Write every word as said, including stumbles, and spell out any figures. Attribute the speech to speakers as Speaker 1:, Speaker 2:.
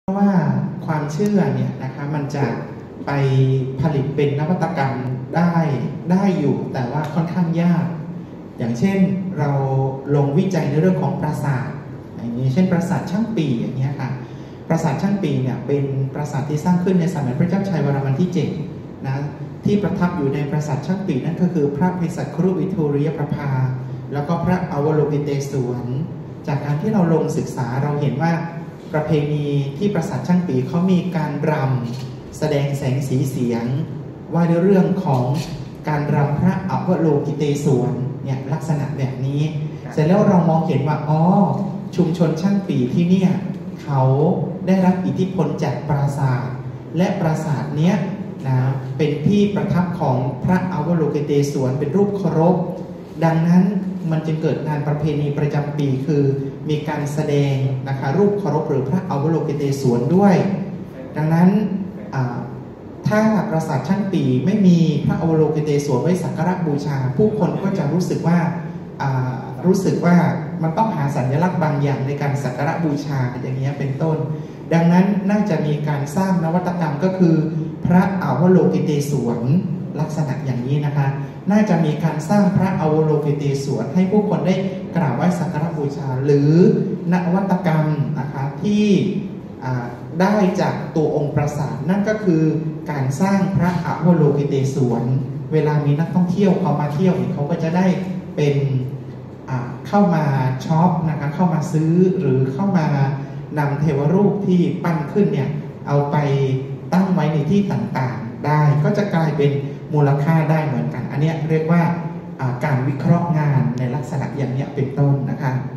Speaker 1: เพราะว่าความเชื่อเนี่ยนะคะมันจะไปผลิตเป็นนวัตกรรมได้ได้อยู่แต่ว่าค่อนข้างยากอย่างเช่นเราลงวิจัยในเรื่องของปราสาทอย่างนี้เช่นปราสาทช่างปีอย่างนี้ค่ะปราสาทช่างปีเนี่ยเป็นปราสาทที่สร้างขึ้นในสมัยพระเจ้าชัยวรมันที่เจ็ดนะที่ประทับอยู่ในปราสาทช่างปีนั่นก็คือพระเภสัชครุวิทูริยประภาแล้วก็พระอวโลกิเตศวรจากการที่เราลงศึกษาเราเห็นว่าประเพณีที่ปราสาทช่างปีเขามีการรำแสดงแสงสีเสียงว่าด้วยเรื่องของการรำพระอวโลกิเตศวรเนี่ยลักษณะแบบนี้เสร็จแล้วเรามองเห็นว่าอ๋อชุมชนช่างปีที่เนี่ยเขาได้รับอิทธิพลจากปราสาทและปราสาทเนี้ยนะเป็นที่ประทับของพระอวโลกิเตศวรเป็นรูปเคารพดังนั้นมันจึงเกิดงานประเพณีประจำปีคือมีการแสดงนะคะรูปเคารพหรือพระอวโลกิเตศวรด้วยดังนั้นถ้าปราสาทช่างปีไม่มีพระอวโลกิเตศวรไว้สักการะบูชาผู้คนก็จะรู้สึกว่ารู้สึกว่ามันต้องหาสัญลักษณ์บางอย่างในการสักการะบูชาอย่างนี้เป็นต้นดังนั้นน่าจะมีการสร้างนวัตกรรมก็คือพระอวโลกิเตศวรลักษณะอย่างนี้นะคะน่าจะมีการสร้างพระอวโลกิเตศวรให้ผู้คนได้กราบไหว้สักการะบูชาหรือนวัตกรรมนะคะที่ได้จากตัวองค์ปราสาทนั่นก็คือการสร้างพระอวโลกิเตศวรเวลามีนักท่องเที่ยวเขามาเที่ยวเขาก็จะได้เป็นเข้ามาช็อปนะคะเข้ามาซื้อหรือเข้ามานำเทวรูปที่ปั้นขึ้นเนี่ยเอาไปตั้งไว้ในที่ต่างๆได้ก็จะกลายเป็นมูลค่าได้เหมือนกันอันนี้เรียกว่าการวิเคราะห์งานในลักษณะอย่างนี้เป็นต้นนะคะ